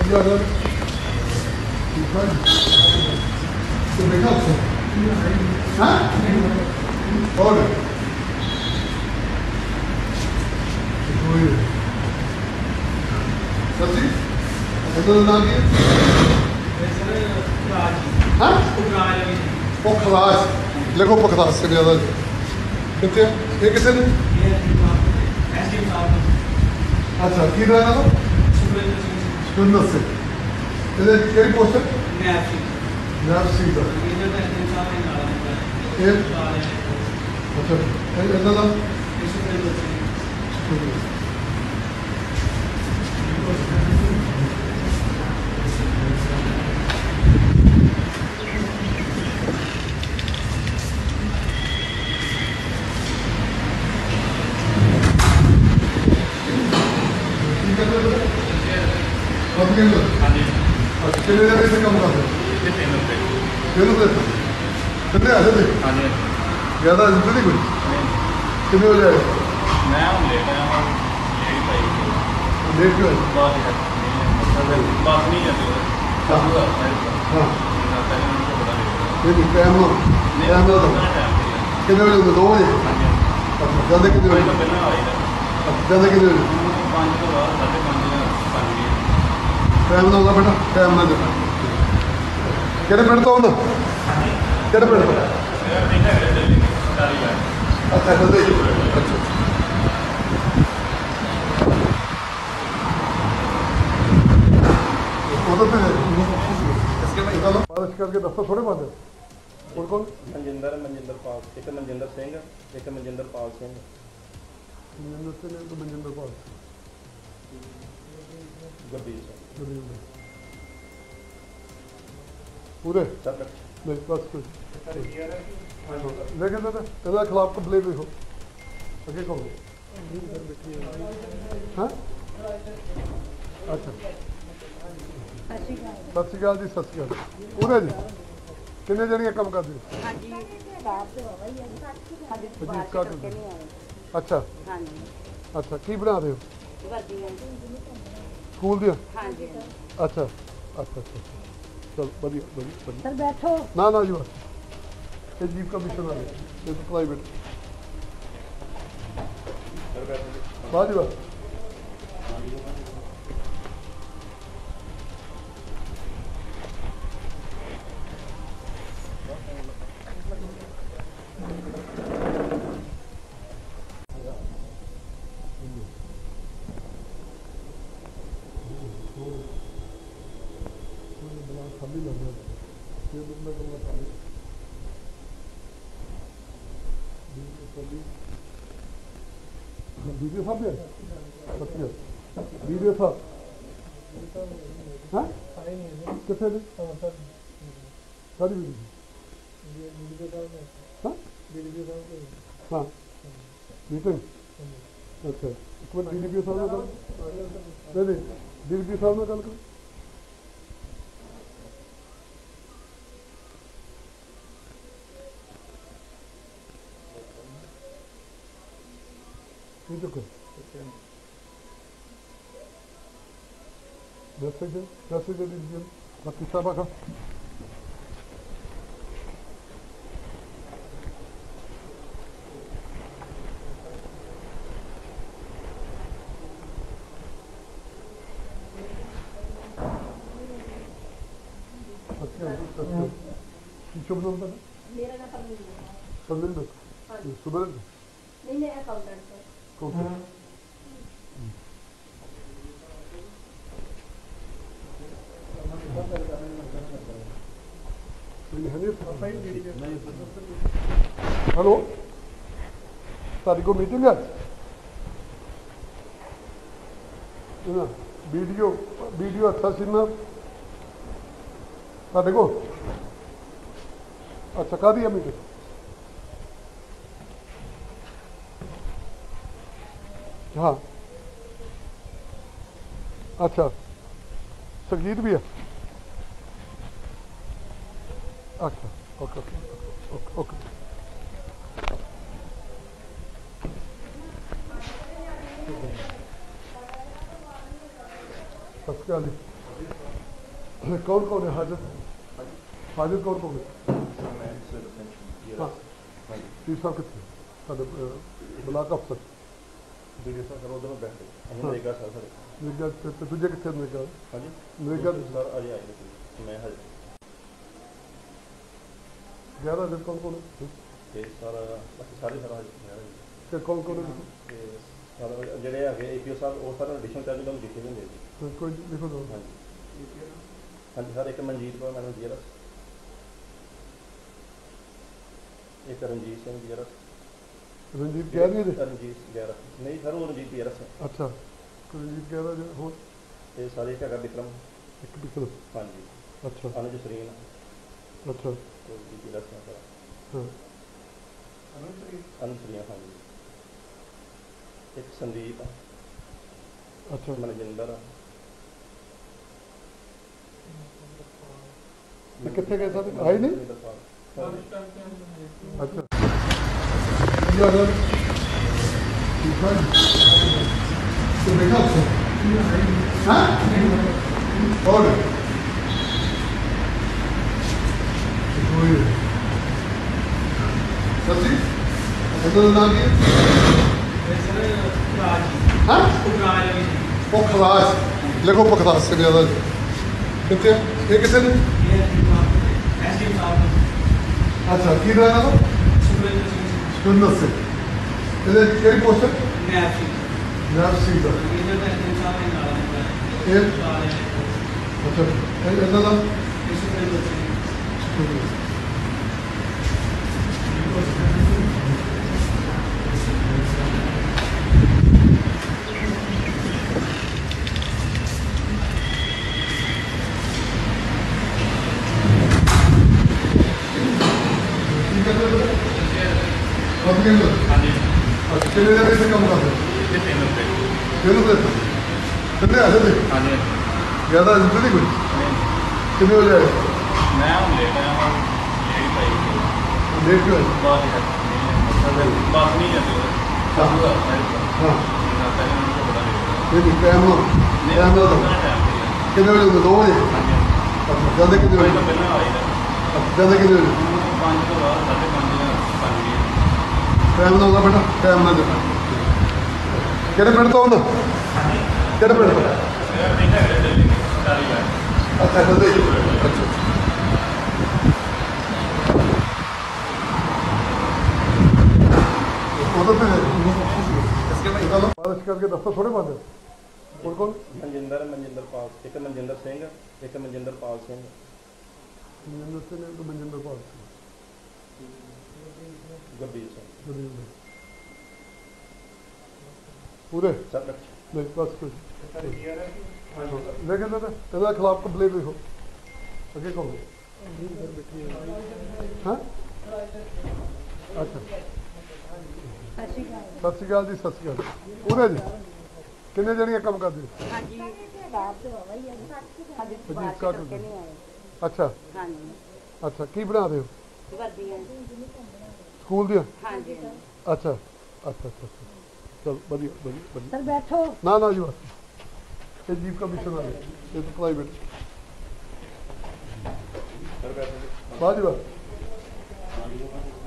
खलास लिखो पखलास से ज़्यादा कितने ये कितने ने अच्छा की रहना तो सुंदर से इधर क्या पोस्ट है नैब सीधा ये अच्छा इधर ना कितने देर से कम कर कितने ऐसे थे ज़्यादा जल्दी नहीं कुछ कितने हो जाएगा मैं हम लेट आया हूँ लेट क्यों है बात नहीं है हाँ नहीं टाइम लो कितने बजे 2 बजे अच्छा ज़्यादा कितने बजे ज़्यादा कितने बजे 5 ਤੋਂ ਬਾਅਦ 5:30 टाइम ना होगा बेटा टाइम ना देना कितने मिनट तो होना कितने मिनट तो अच्छा जल्दी अच्छा बारिश करके दफ्तर थोड़े बंद है और कौन ਮਨਜਿੰਦਰ ਪਾਲ ਇੱਕ ਮਨਜਿੰਦਰ ਸਿੰਘ ਇੱਕ ਮਨਜਿੰਦਰ ਪਾਲ ਸਿੰਘ ਮਨਜਿੰਦਰ ਪਾਲ ਗੁਰਦੀਪ ਸਿੰਘ पूरे नहीं बस कुछ लेकिन ਇਹਦਾ ਖਿਲਾਫ ਕੰਪਲੇਂਟ ਲਿਖੋ ਅੱਗੇ ਕਹੋ ਹਾਂ ਅੱਛਾ ਸਤਿ ਸ਼੍ਰੀ ਅਕਾਲ ਜੀ ਸਤਿ ਸ਼੍ਰੀ ਅਕਾਲ ਪੂਰੇ ਜੀ ਕਿੰਨੇ ਜਣੀਆਂ ਕੰਮ ਕਰਦੇ ਹੋ ਹਾਂਜੀ ਅੱਛਾ ਹਾਂਜੀ ਅੱਛਾ ਕੀ ਬਣਾ ਰਹੇ ਹੋ ਵਰਦੀਆਂ ਸਕੂਲ ਦੀਆਂ ਹਾਂਜੀ ਅੱਛਾ ਅੱਛਾ ਅੱਛਾ ਚਲ ਵਧੀਆ ਵਧੀਆ ਸਰ ਬੈਠੋ ਨਾ ਨਾ ਜੀ ਬਸ ਇਹ ਜੀਪ ਕਮਿਸ਼ਨ ਵਾਲੇ ਇਹ ਤਾਂ ਪ੍ਰਾਈਵੇਟ ਬਾਅਦ ਜੀ ਬਸ खाली लग रहा है ये दुखना करना खाली वीडियो साहब है अच्छा वीडियो साहब हाँ कितने दिन सारी वीडियो हाँ हाँ मीटिंग अच्छा एक बार डीडीपी साहब ने नहीं डीडीपी साहब ने गल कर Nasıl diyelim? Bak bir bakın. Hiç yok mu? मेरा नाम परमिंदर है। Perminder. Suber. नहीं मैं अकाउंटेंट हूँ। Okay. हेलो तारी को मीटिंग है ना वीडियो वीडियो अच्छा सी ना तारे को अच्छा कह दिया मीटिंग हाँ अच्छा संगीत भी है अच्छा ओके ओके ओके सत श्री अकाल जी कौन कौन है हाजिर? हाजिर कौन कौन है? ਮੈਂ ਸੁਰਿੰਦਰ ਸਿੰਘ ਜੀ हाँ ਹਾਂਜੀ पीर साहब कितने साढ़े ब्लाक अफसर ਵੀਡੀਓ ਸਰ ਉਧਰੋਂ ਬੈਠੇ ਅਸੀਂ ਨਰੇਗਾ ਸਰ ਸਾਡੇ नरेगा दूजे कितने नरेगा ਹਾਂਜੀ नरेगा ਸਰ ਅਜੇ ਆਏ ਨਹੀਂ ਮੈਂ ਹਜੇ 11 दिन कौन कौन है ਤੇ ਸਰ ਬਾਕੀ ਸਾਰੇ ਸਰ ਹਜੇ फिर कौन कौन है ਤੇ ਸਰ ਜਿਹੜੇ ਹੈਗੇ ਏਪੀਓ ਸਾਹਿਬ ਉਹ ਸਾਰਾ ਐਡੀਸ਼ਨ ਚਾਰਜ ਤੁਹਾਨੂੰ ਦਿੱਤੇ ਹੁੰਦੇ ਜੀ कोई लिखो दो ਹਾਂਜੀ ਹਾਂਜੀ ਸਰ ਇੱਕ ਮਨਜੀਤ ਕੌਰ ਮੈਡਮ ਜੀ ਇੱਕ ਰਣਜੀਤ ਸਿੰਘ ਜੀ रंजीत कह रही है ਰਣਜੀਤ ਗਿਆਰਸ ਨਹੀਂ ਸਰ ਉਹ ਰਣਜੀਤ ਗਿਆਰਸ ਹੈ अच्छा रंजीत कह रहा है हो ਤੇ ਸਾਰੇ ਇੱਕ ਹੈਗਾ ਵਿਕਰਮ एक पिछले ਹਾਂਜੀ अच्छा ਅਨੁਜ ਸਰੀਨ अच्छा ਤੇ ਜੀ ਰਸਨਾ ਸਰ हाँ ਅਨੁਜ ਸਰੀਨ ਹਾਂਜੀ ਇੱਕ ਸੰਦੀਪ अच्छा ਮਨਜਿੰਦਰ ये कितने गए साथ आए नहीं अच्छा तो देखा उसको हाँ और सच्ची ऐसा नाम है हाँ पोखराज लिखो पोखराज से ज़्यादा कितने ये कितने ने अच्छा की रहना तो सुंदर से इधर क्या पोस्ट है नैब सिंह का ये अच्छा ऐसा नाम कितने देर से कम कर तीन रुपये कितने ऐसे थे ज़्यादा नहीं कोई कितने बजे आए मैं हूँ लेट आया हूँ लेट आई लेट क्यों आए बात नहीं आती हाँ नहीं टाइम ना कितने बजे होते 2 बजे अच्छा ज़्यादा कितने बजे पहले आई था ज़्यादा कितने बजे 5 ਤੋਂ ਬਾਅਦ 5:30 टाइम ना होगा बेटा टाइम ना देना कितने मिनट तो होना कितने मिनट तो अच्छा जल्दी अच्छा बारिश करके दफ्तर थोड़े बंद है और कौन ਮਨਜਿੰਦਰ ਇੱਕ ਮਨਜਿੰਦਰ ਸਿੰਘ ਇੱਕ ਮਨਜਿੰਦਰਪਾਲ ਸਿੰਘ मनिंदर सिंह है तो मनिंदर पाल ਗੁਰਬੀਰ ਸਿੰਘ पूरे ਸਰ नहीं बस कुछ लेकिन तेरे खिलाफ कंप्लेन लिखो आगे कौन हाँ अच्छा सत श्रीकाल जी सत श्रीकाल पूरे जी किन्ने जनियां काम करदे ਹਾਂਜੀ ਰਾਤ ਤੋਂ ਆਈ ਹੈ ਹਾਂਜੀ ਅਜੀਬ ਘਾਟ ਕਰਕੇ ਨਹੀਂ ਆਏ अच्छा ਹਾਂਜੀ अच्छा की बना रहे हो ਵਰਦੀਆਂ स्कूल दिया ਹਾਂਜੀ अच्छा अच्छा अच्छा अच्छा चल बढ़िया बढ़िया बढ़िया ਸਰ ਬੈਠੋ ना ना जी बस ये जीप का मिशन है ये तो प्राइवेट ਸਰ ਬੈਠੋ बाजी बस